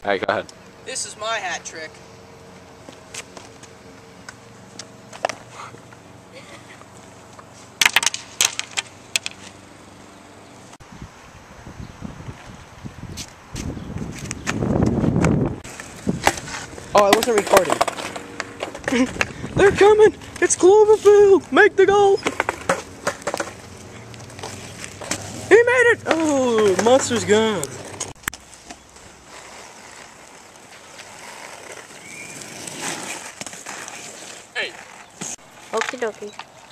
Alright, go ahead. This is my hat trick. Oh, I wasn't recording. They're coming! It's Cloverfield! Make the goal! He made it! Oh, monster's gone. Hey! Okie dokie.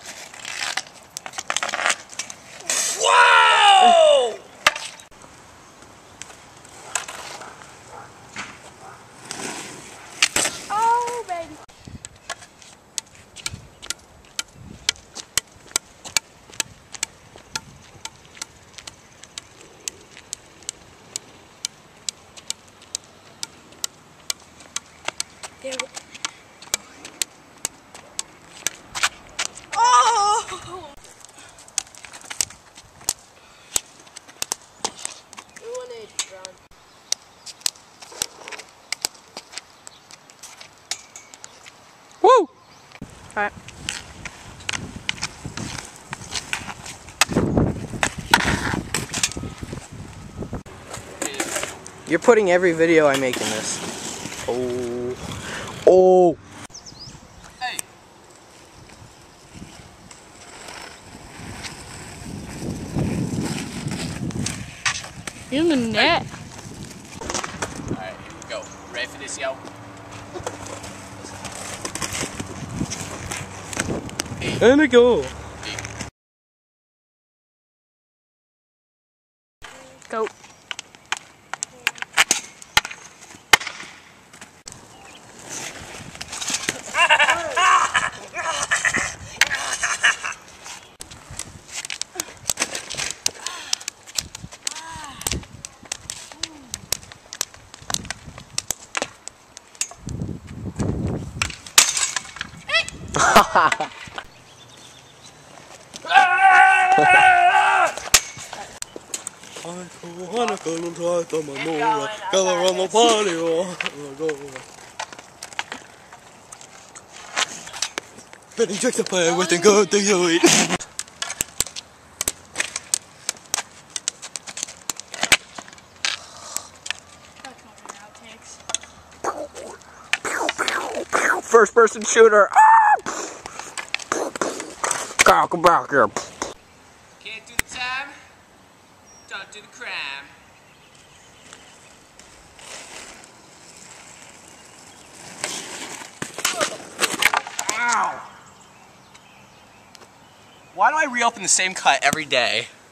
Whoa! Oh, baby. There we go. Oh! Woo! Alright. You're putting every video I make in this. Oh. Oh! Hey! In the net. Alright, here we go. Ready for this, yo? And a go! Go. Betting check the play with a good thing to eat. First person shooter. Kyle, come back here. Can't do the time, don't do the crime. Ow! Why do I reopen the same cut every day?